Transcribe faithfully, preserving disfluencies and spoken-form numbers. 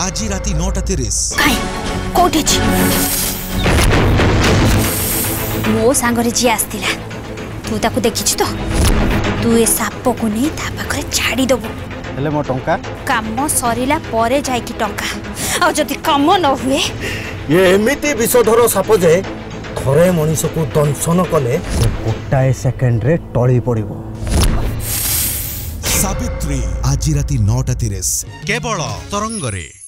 आज राति नौटा तीस मो सांगरे जी आसतिला तू ताको देखिछु तो तू ए साप को नहीं ता पाखरे छाड़ी दबु हेले मो टंका काम सरीला परे जाई की टंका आ जदी काम न हुए ये एमिति विषधर साप जे थरे मनीष को दंशन कले गोटाए सेकेंड रे टळी पड़िबो। सावित्री आज राति नौटा तीस केवल तरंगरे।